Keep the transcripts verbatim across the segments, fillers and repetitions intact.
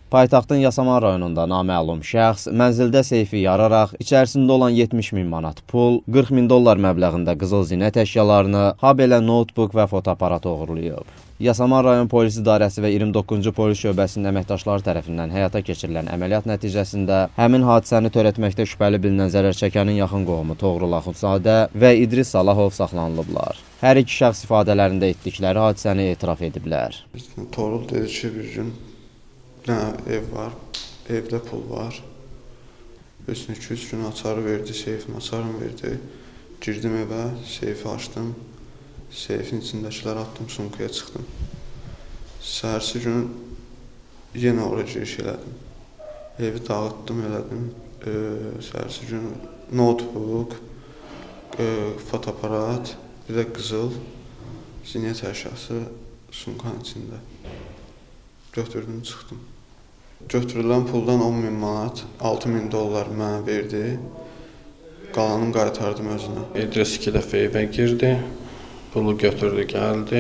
Paytaxtın Yasamal rayonunda naməlum şəxs mənzildə seyfi yararaq içərisində olan yetmiş min manat pul, qırx min dollar məbləğində qızıl zinət əşyalarını, habelə notebook və fotoaparat oğurlayıb. Yasamal rayon polis idarəsi və iyirmi doqquzuncu polis şöbəsinin əməkdaşları tərəfindən həyata keçirilən əməliyyat nəticəsində həmin hadisəni törətməkdə şübhəli bilinən zərər çəkənin yaxın qohumu Toğrul Axundzadə və İdris Salahov saxlanılıblar. Hər iki şəxs ifadələrində etdikləri hadisəni etiraf ediblər. Toğrul dedi ki, bir gün bir dənə ev var, evdə pul var. Üstünə iki üç gün açarı verdi, seyfin açarını verdi. Girdim evə, seyfi açdım. Seyfin içindəkiləri atdım, sumkaya çıxdım. Səhərsi gün yenə oraya giriş elədim. Evi dağıtdım, elədim. E, səhərsi gün notebook, e, fotoaparat, bir də qızıl zinət əşyası sumkanın içində. Götürdüm, çıxdım. Götürülən puldan on min manat, altı min dollar mənə verdi. Qalanını qaytardım özünə. İdris iki dəfə evə girdi, pulu götürdü, gəldi.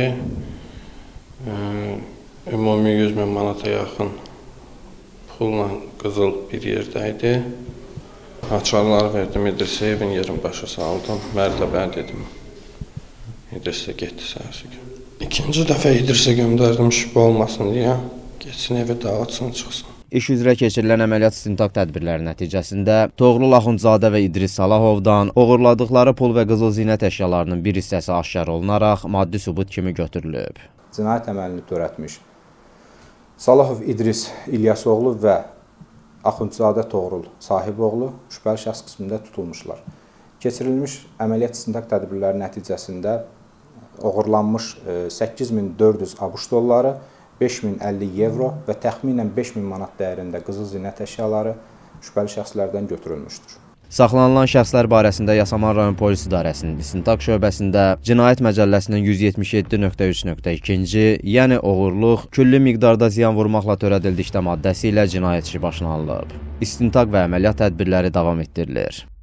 Ümumi yüz min manata yaxın pulla qızıl bir yerdəydi. Açarları verdim, İdrisə evin yerin başa saldım, mərtəbə dedim. İdris də getdi səhərsi gün. İkinci dəfə İdrisə göndərdim şübhə olmasın deyə. Geçsin evi dağıtsın, çıxsın. İş üzrə keçirilən əməliyyat istintaq tədbirləri nəticəsində Toğrul Axundzadə və İdris Salahovdan oğurladıqları pul və qızıl zinət əşyalarının bir hissəsi aşkar olunaraq maddi sübut kimi götürülüb. Cinayət əməlini törətmiş Salahov İdris İlyasoğlu və Axundzadə Toğrul Sahiboğlu şübhəli şəxs qismində tutulmuşlar. Keçirilmiş əməliyyat istintaq tədbirləri nəticəsində oğurlanmış səkkiz min dörd yüz ABŞ dolları, beş min əlli evro və təxminən beş min manat dəyərində qızıl zinət əşyaları şübhəli şəxslərdən götürülmüşdür. Saxlanılan şəxslər barəsində Yasamal rayon polis idarəsinin istintaq şöbəsində Cinayət Məcəlləsinin yüz yetmiş yeddi nöqtə üç nöqtə iki-ci, yəni oğurluq, külli miqdarda ziyan vurmaqla törədildikdə maddəsi ilə cinayət işi başlanılıb. İstintaq və əməliyyat tədbirləri davam etdirilir.